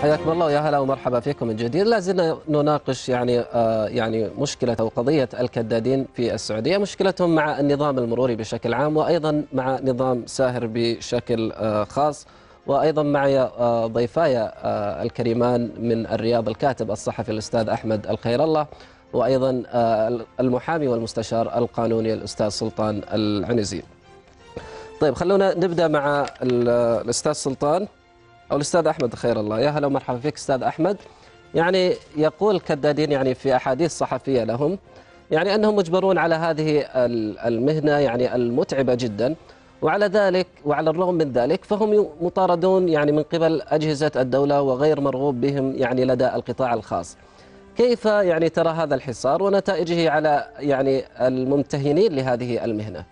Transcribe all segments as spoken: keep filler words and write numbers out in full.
حياكم الله ويا هلا ومرحبا فيكم من جديد. لا زلنا نناقش يعني آه يعني مشكلة أو قضية الكدادين في السعودية، مشكلتهم مع النظام المروري بشكل عام، وأيضا مع نظام ساهر بشكل آه خاص. وأيضا معي آه ضيفاي آه الكريمان من الرياض، الكاتب الصحفي الأستاذ أحمد الخير الله، وأيضا آه المحامي والمستشار القانوني الأستاذ سلطان العنزي. طيب خلونا نبدأ مع الأستاذ سلطان أو الأستاذ أحمد خير الله. يا هلا ومرحبا فيك أستاذ أحمد. يعني يقول الكدادين يعني في أحاديث صحفية لهم يعني أنهم مجبرون على هذه المهنة يعني المتعبة جدا، وعلى ذلك وعلى الرغم من ذلك فهم مطاردون يعني من قبل أجهزة الدولة وغير مرغوب بهم يعني لدى القطاع الخاص. كيف يعني ترى هذا الحصار ونتائجه على يعني الممتهنين لهذه المهنة؟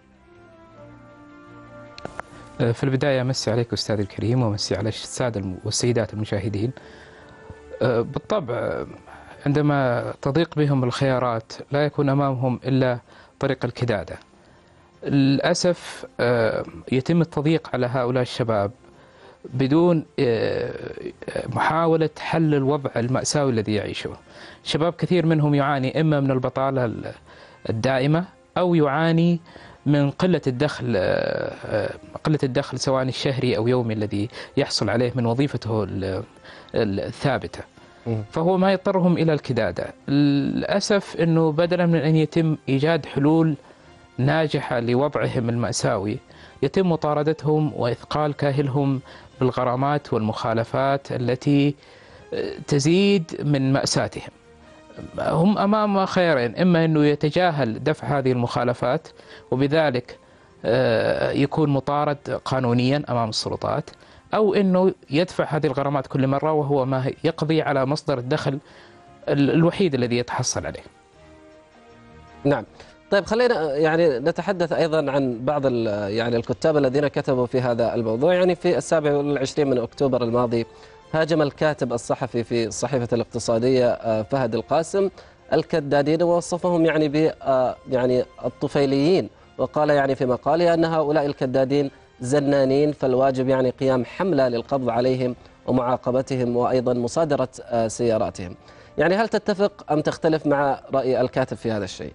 في البداية أمسي عليك أستاذ الكريم وأمسي على السادة والسيدات المشاهدين. بالطبع عندما تضيق بهم الخيارات لا يكون أمامهم إلا طريق الكدادة. للأسف يتم التضييق على هؤلاء الشباب بدون محاولة حل الوضع المأساوي الذي يعيشه. شباب كثير منهم يعاني إما من البطالة الدائمة أو يعاني من قلة الدخل قلة الدخل سواء الشهري أو يومي الذي يحصل عليه من وظيفته الثابتة، فهو ما يضطرهم إلى الكدادة. للأسف أنه بدلا من أن يتم إيجاد حلول ناجحة لوضعهم المأساوي يتم مطاردتهم وإثقال كاهلهم بالغرامات والمخالفات التي تزيد من مأساتهم. هم أمام خيارين، إما أنه يتجاهل دفع هذه المخالفات وبذلك يكون مطارد قانونيا أمام السلطات، أو أنه يدفع هذه الغرامات كل مرة وهو ما يقضي على مصدر الدخل الوحيد الذي يتحصل عليه. نعم. طيب خلينا يعني نتحدث أيضا عن بعض يعني الكتاب الذين كتبوا في هذا الموضوع. يعني في السابع والعشرين من أكتوبر الماضي هاجم الكاتب الصحفي في الصحيفة الاقتصادية فهد القاسم الكدادين ووصفهم يعني ب يعني الطفيليين، وقال يعني في مقاله أن هؤلاء الكدادين زنانين، فالواجب يعني قيام حملة للقبض عليهم ومعاقبتهم وأيضا مصادرة سياراتهم. يعني هل تتفق أم تختلف مع رأي الكاتب في هذا الشيء؟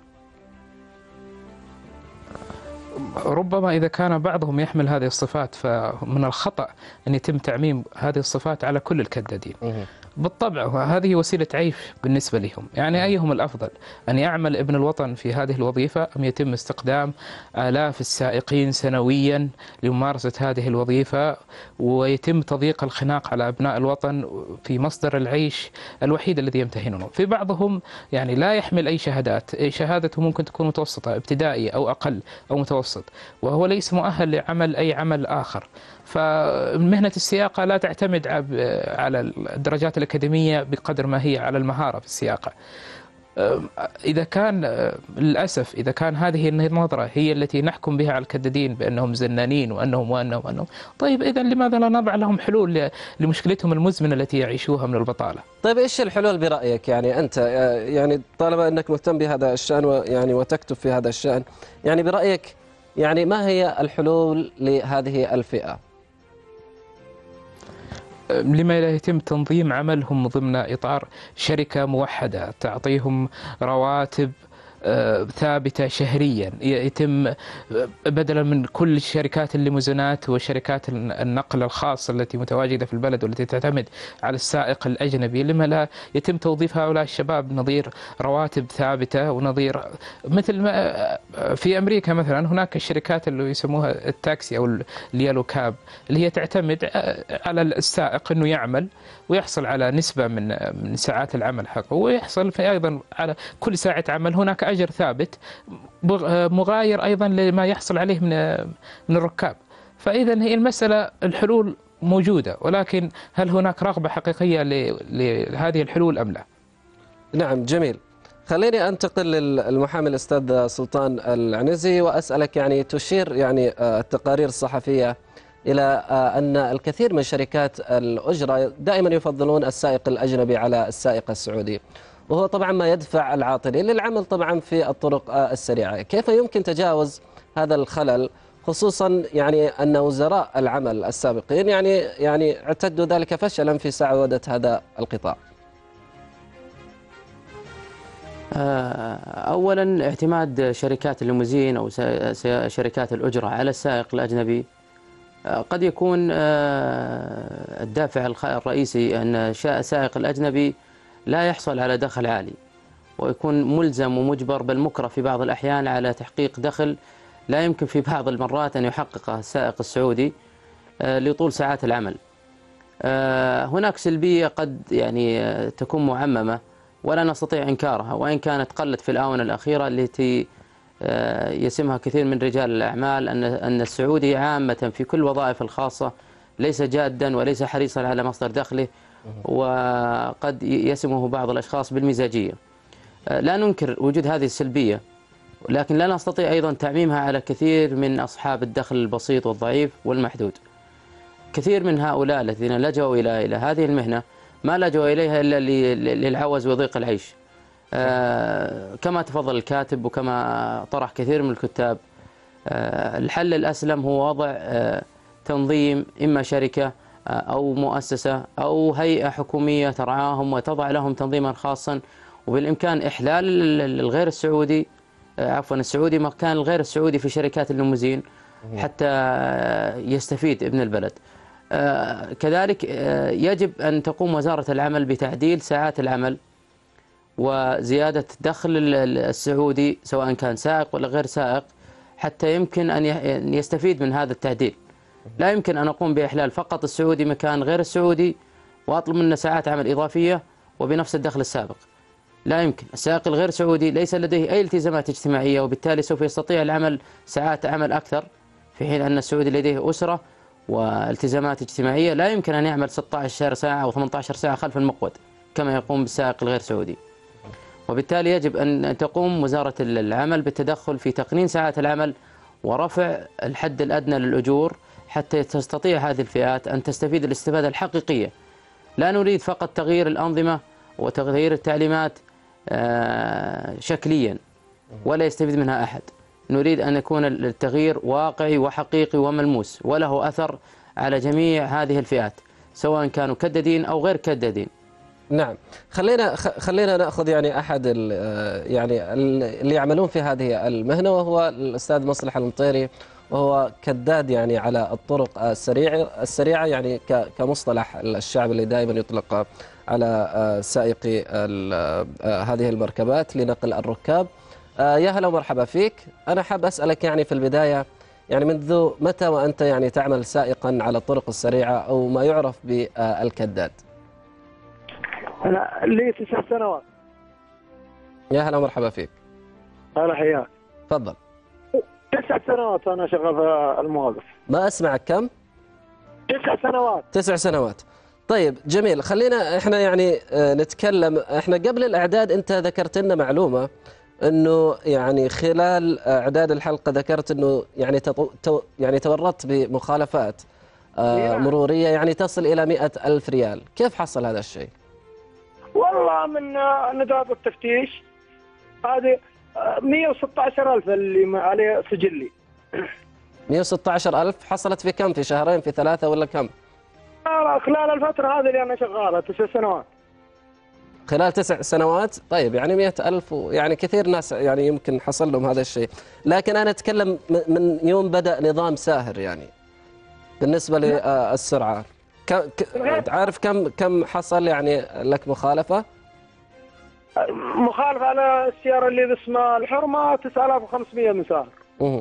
ربما إذا كان بعضهم يحمل هذه الصفات فمن الخطأ أن يتم تعميم هذه الصفات على كل الكدادين. بالطبع هذه وسيلة عيش بالنسبة لهم، يعني أيهم الأفضل أن يعمل ابن الوطن في هذه الوظيفة أم يتم استخدام آلاف السائقين سنويا لممارسة هذه الوظيفة ويتم تضييق الخناق على أبناء الوطن في مصدر العيش الوحيد الذي يمتهنونه. في بعضهم يعني لا يحمل أي شهادات، شهادته ممكن تكون متوسطة ابتدائي أو أقل أو متوسط، وهو ليس مؤهل لعمل أي عمل آخر. فمهنة السياقة لا تعتمد على الدرجات الأكاديمية بقدر ما هي على المهارة في السياقة. إذا كان للأسف إذا كان هذه النظرة هي التي نحكم بها على الكدادين بأنهم زنانين وأنهم وأنهم وأنهم طيب إذا لماذا لا نضع لهم حلول لمشكلتهم المزمنة التي يعيشوها من البطالة؟ طيب إيش الحلول برأيك؟ يعني أنت يعني طالما أنك مهتم بهذا الشأن ويعني وتكتب في هذا الشأن، يعني برأيك يعني ما هي الحلول لهذه الفئة؟ لما لا يتم تنظيم عملهم ضمن إطار شركة موحدة تعطيهم رواتب ثابتة شهريا، يتم بدلا من كل شركات الليموزينات وشركات النقل الخاصة التي متواجدة في البلد والتي تعتمد على السائق الأجنبي، لما لا يتم توظيف هؤلاء الشباب نظير رواتب ثابتة ونظير مثل ما في أمريكا مثلا هناك الشركات اللي يسموها التاكسي أو اليالو كاب اللي هي تعتمد على السائق أنه يعمل ويحصل على نسبة من من ساعات العمل حقه، ويحصل في أيضا على كل ساعة عمل هناك أجر ثابت مغاير أيضا لما يحصل عليه من من الركاب. فإذا هي المسألة الحلول موجودة، ولكن هل هناك رغبة حقيقية لهذه الحلول أم لا؟ نعم جميل. خليني أنتقل للمحامي الأستاذ سلطان العنزي وأسألك، يعني تشير يعني التقارير الصحفية إلى أن الكثير من شركات الأجرة دائما يفضلون السائق الأجنبي على السائق السعودي، وهو طبعا ما يدفع العاطلين للعمل طبعا في الطرق السريعة. كيف يمكن تجاوز هذا الخلل خصوصا يعني أن وزراء العمل السابقين يعني يعني اعتدوا ذلك فشلا في سعودة هذا القطاع. أولا اعتماد شركات الليموزين أو شركات الأجرة على السائق الأجنبي قد يكون الدافع الرئيسي أن السائق الأجنبي لا يحصل على دخل عالي، ويكون ملزم ومجبر بل مكره في بعض الأحيان على تحقيق دخل لا يمكن في بعض المرات أن يحققه السائق السعودي لطول ساعات العمل. هناك سلبية قد يعني تكون معممة ولا نستطيع إنكارها، وإن كانت قلت في الآونة الأخيرة التي يسمها كثير من رجال الأعمال أن أن السعودي عامة في كل وظائف الخاصة ليس جادا وليس حريصا على مصدر دخله، وقد يسمه بعض الأشخاص بالمزاجية. لا ننكر وجود هذه السلبية، لكن لا نستطيع أيضا تعميمها على كثير من أصحاب الدخل البسيط والضعيف والمحدود. كثير من هؤلاء الذين لجوا إلى إلى هذه المهنة ما لجوا إليها إلا للعوز وضيق العيش. آه كما تفضل الكاتب وكما طرح كثير من الكتاب، آه الحل الأسلم هو وضع آه تنظيم، إما شركة آه أو مؤسسة أو هيئة حكومية ترعاهم وتضع لهم تنظيما خاصا، وبالإمكان إحلال الغير السعودي آه عفوا السعودي مكان الغير السعودي في شركات الليموزين حتى يستفيد ابن البلد. آه كذلك آه يجب أن تقوم وزارة العمل بتعديل ساعات العمل وزيادة دخل السعودي سواء كان سائق ولا غير سائق حتى يمكن أن يستفيد من هذا التعديل. لا يمكن أن أقوم بإحلال فقط السعودي مكان غير السعودي وأطلب منه ساعات عمل إضافية وبنفس الدخل السابق. لا يمكن. السائق الغير سعودي ليس لديه أي التزامات اجتماعية، وبالتالي سوف يستطيع العمل ساعات عمل أكثر، في حين أن السعودي لديه أسرة والتزامات اجتماعية لا يمكن أن يعمل ستة عشر ساعة أو ثمانية عشر ساعة خلف المقود كما يقوم بالسائق الغير سعودي. وبالتالي يجب أن تقوم وزارة العمل بالتدخل في تقنين ساعات العمل ورفع الحد الأدنى للأجور حتى تستطيع هذه الفئات أن تستفيد الاستفادة الحقيقية. لا نريد فقط تغيير الأنظمة وتغيير التعليمات شكليا ولا يستفيد منها أحد. نريد أن يكون التغيير واقعي وحقيقي وملموس وله أثر على جميع هذه الفئات سواء كانوا كدادين أو غير كدادين. نعم، خلينا خلينا ناخذ يعني احد يعني اللي يعملون في هذه المهنه وهو الاستاذ مصلح المطيري، وهو كداد يعني على الطرق السريعه السريعه يعني كمصطلح الشعب اللي دائما يطلق على سائقي هذه المركبات لنقل الركاب. يا هلا ومرحبا فيك. انا حاب اسالك يعني في البدايه، يعني منذ متى وانت يعني تعمل سائقا على الطرق السريعه او ما يعرف بالكداد؟ أنا لي تسع سنوات. يا هلا ومرحبا فيك. هلا حياك. تفضل. تسع سنوات أنا شغال في الموظف. ما أسمعك، كم؟ تسع سنوات. تسع سنوات. طيب جميل، خلينا احنا يعني نتكلم. احنا قبل الإعداد أنت ذكرت لنا معلومة أنه يعني خلال إعداد الحلقة ذكرت أنه يعني تطو يعني تورطت بمخالفات مرورية يعني تصل إلى مئة ألف ريال. كيف حصل هذا الشيء؟ والله من نقاط التفتيش هذه مئة وستة عشر ألف اللي عليه سجلي. مئة وستة عشر ألف حصلت في كم؟ في شهرين، في ثلاثة، ولا كم؟ خلال الفترة هذه اللي أنا شغالة تسع سنوات. خلال تسع سنوات. طيب يعني مئة ألف، يعني كثير ناس يعني يمكن حصل لهم هذا الشيء، لكن أنا أتكلم من يوم بدأ نظام ساهر يعني بالنسبة للسرعة. عارف كم كم حصل يعني لك مخالفة؟ مخالفة على السيارة اللي اسمها الحرمة تسعة آلاف وخمسمئة مسار. اها.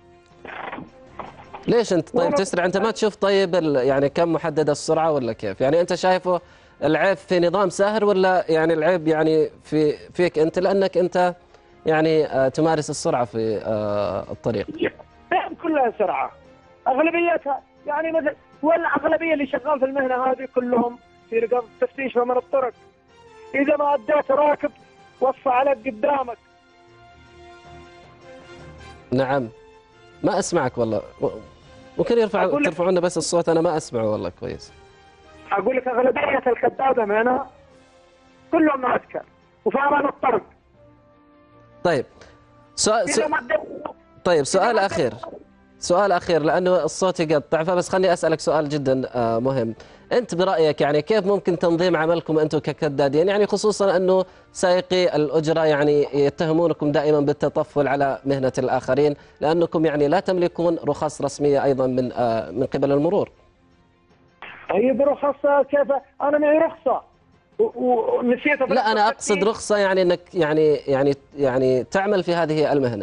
ليش انت طيب تسرع؟ انت ما تشوف طيب يعني كم محددة السرعة ولا كيف؟ يعني انت شايفه العيب في نظام ساهر ولا يعني العيب يعني في فيك انت لانك انت يعني تمارس السرعة في الطريق؟ كلها سرعة اغلبيتها يعني مثل، والأغلبية اللي شغال في المهنة هذه كلهم في رقم تفتيش من الطرق. إذا ما أديت راكب وصى عليك قدامك. نعم، ما أسمعك والله. ممكن يرفع ترفعوا لنا بس الصوت، أنا ما أسمعه والله كويس. أقول لك أغلبية الكدادة هنا كلهم معسكر وفاران الطرق. طيب سؤال, سؤال طيب سؤال أخير سؤال أخير لأنه الصوت يقطع، فبس خليني أسألك سؤال جدا مهم. أنت برأيك يعني كيف ممكن تنظيم عملكم أنتم ككدادين، يعني خصوصا أنه سائقي الأجرة يعني يتهمونكم دائما بالتطفل على مهنة الآخرين لأنكم يعني لا تملكون رخص رسمية أيضا من من قبل المرور؟ طيب رخصة كيف؟ أنا معي رخصة ونسيت. لا أنا أقصد رخصة يعني أنك يعني يعني يعني تعمل في هذه المهنة.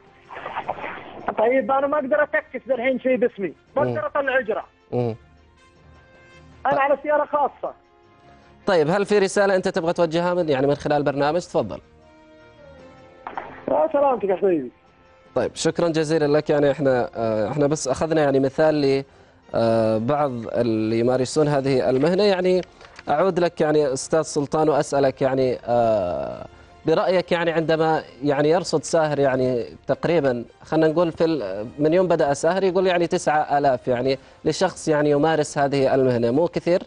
طيب أنا ما أقدر أتكس الحين شيء باسمي، ما أقدر أطلع أجرة. مم. أنا على سيارة خاصة. طيب هل في رسالة أنت تبغى توجهها من يعني من خلال البرنامج؟ تفضل. يا سلامتك يا حبيبي. طيب شكرا جزيلا لك. يعني احنا احنا بس أخذنا يعني مثال لبعض اللي يمارسون هذه المهنة. يعني أعود لك يعني أستاذ سلطان وأسألك يعني برأيك يعني عندما يعني يرصد ساهر يعني تقريبا خلينا نقول في من يوم بدأ ساهر يقول يعني تسعة آلاف يعني لشخص يعني يمارس هذه المهنة، مو كثير؟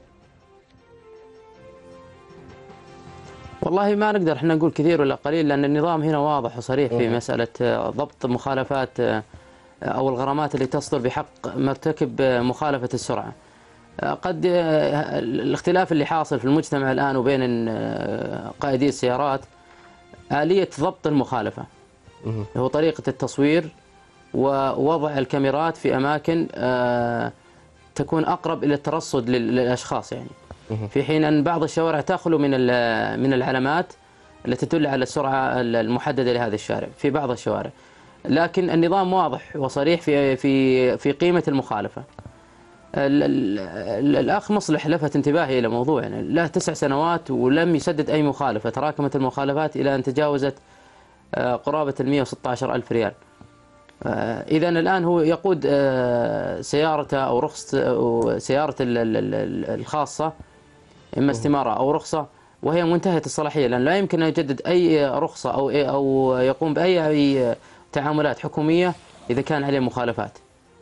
والله ما نقدر احنا نقول كثير ولا قليل، لأن النظام هنا واضح وصريح في مسألة ضبط مخالفات أو الغرامات اللي تصدر بحق مرتكب مخالفة السرعة. قد الاختلاف اللي حاصل في المجتمع الآن وبين قائدي السيارات آلية ضبط المخالفة، هو طريقة التصوير ووضع الكاميرات في أماكن تكون أقرب إلى الترصد للأشخاص، يعني في حين أن بعض الشوارع تخلو من من العلامات التي تدل على السرعة المحددة لهذا الشارع في بعض الشوارع، لكن النظام واضح وصريح في في في قيمة المخالفة. الأخ مصلح لفت انتباهي إلى موضوع يعني له تسع سنوات ولم يسدد أي مخالفة، تراكمت المخالفات إلى أن تجاوزت قرابة المئة وستة عشر ألف ريال. إذا الآن هو يقود سيارته أو رخصة سيارة الخاصة، إما استمارة أو رخصة، وهي منتهية الصلاحية، لأن لا يمكن أن يجدد أي رخصة أو أو يقوم بأي تعاملات حكومية إذا كان عليه مخالفات.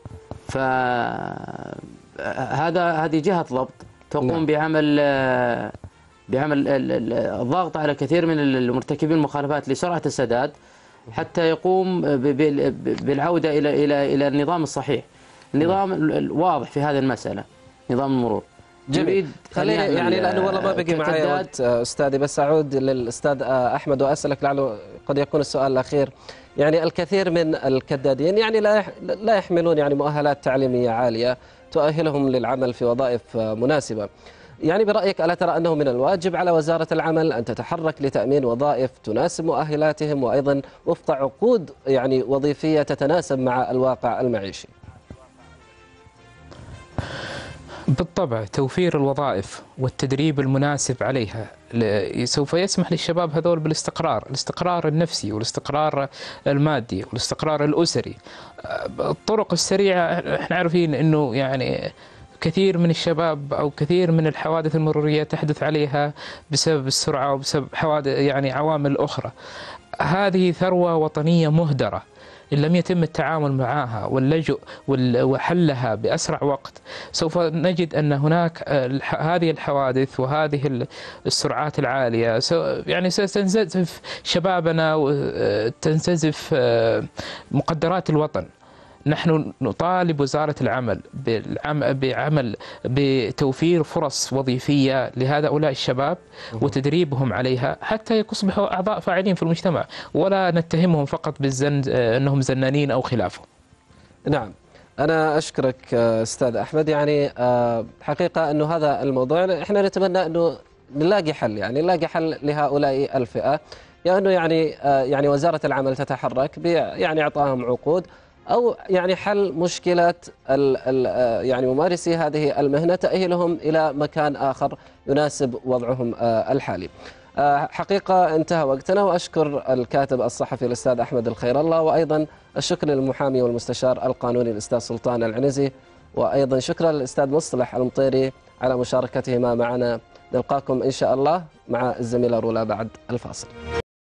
فهذا هذه جهة ضبط تقوم بعمل بعمل الضغط على كثير من المرتكبين المخالفات لسرعة السداد حتى يقوم بالعودة إلى إلى إلى النظام الصحيح. النظام واضح في هذه المسألة، نظام المرور. جميل. خليني يعني لأنه والله ما بقي معي وقت أستاذي، بس أعود للأستاذ أحمد وأسألك لعله قد يكون السؤال الأخير. يعني الكثير من الكدادين يعني لا لا يحملون يعني مؤهلات تعليمية عالية تؤهلهم للعمل في وظائف مناسبة. يعني برأيك ألا ترى أنه من الواجب على وزارة العمل أن تتحرك لتأمين وظائف تناسب مؤهلاتهم وأيضا وفق عقود يعني وظيفية تتناسب مع الواقع المعيشي؟ بالطبع توفير الوظائف والتدريب المناسب عليها سوف يسمح للشباب هذول بالاستقرار، الاستقرار النفسي والاستقرار المادي والاستقرار الأسري. الطرق السريعة احنا عارفين انه يعني كثير من الشباب او كثير من الحوادث المرورية تحدث عليها بسبب السرعة وبسبب حوادث يعني عوامل أخرى. هذه ثروة وطنية مهدرة إن لم يتم التعامل معها واللجوء وحلها بأسرع وقت، سوف نجد أن هناك هذه الحوادث وهذه السرعات العالية يعني ستنزف شبابنا وتنزف مقدرات الوطن. نحن نطالب وزارة العمل بعمل بتوفير فرص وظيفية لهؤلاء الشباب وتدريبهم عليها حتى يصبحوا أعضاء فاعلين في المجتمع، ولا نتهمهم فقط بالزن أنهم زنانين أو خلافه. نعم، أنا أشكرك أستاذ أحمد. يعني حقيقة أنه هذا الموضوع إحنا نتمنى أنه نلاقي حل، يعني نلاقي حل لهؤلاء الفئة، يعني يعني يعني وزارة العمل تتحرك يعني إعطائهم عقود أو يعني حل مشكلة ال ال يعني ممارسي هذه المهنة، تأهيلهم إلى مكان آخر يناسب وضعهم الحالي. حقيقة انتهى وقتنا، وأشكر الكاتب الصحفي الأستاذ أحمد الخير الله، وأيضا الشكر للمحامي والمستشار القانوني الأستاذ سلطان العنزي، وأيضا شكرا للأستاذ مصلح المطيري على مشاركتهما معنا. نلقاكم إن شاء الله مع الزميلة رولا بعد الفاصل.